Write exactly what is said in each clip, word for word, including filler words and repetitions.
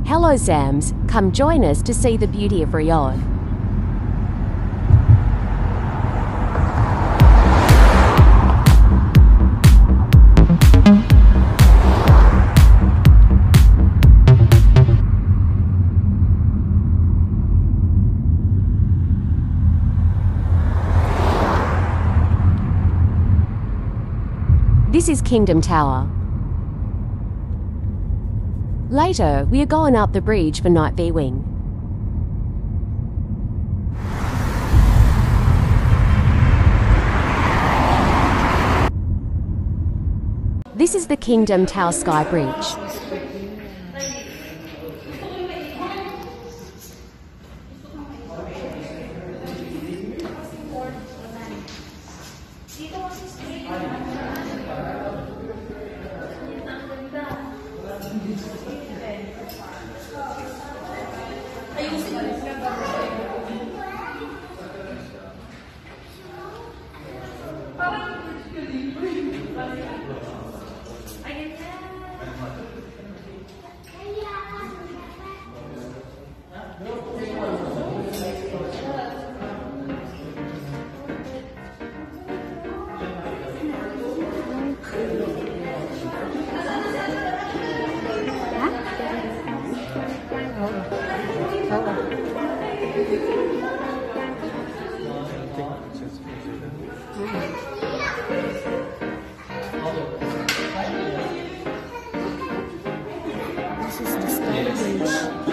Hello Zams, come join us to see the beauty of Riyadh. This is Kingdom Tower. Later, we are going up the bridge for night viewing. This is the Kingdom Tower Sky Bridge. This is the Sky Bridge.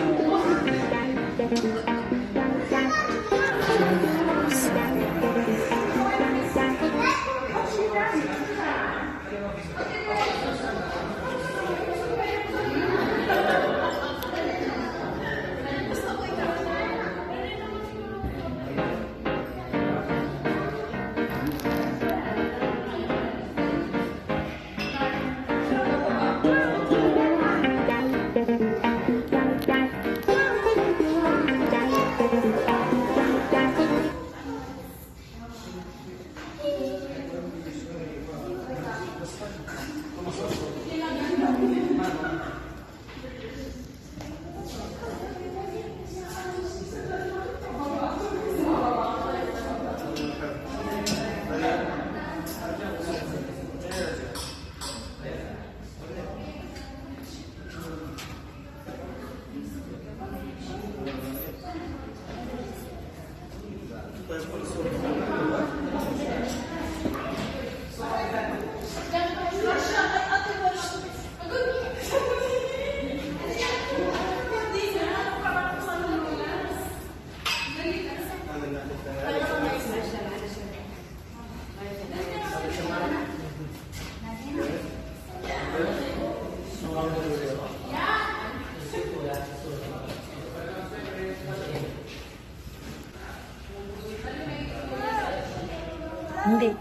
Hindi.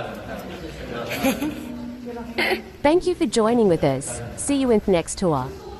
Thank you for joining with us. See you in the next tour.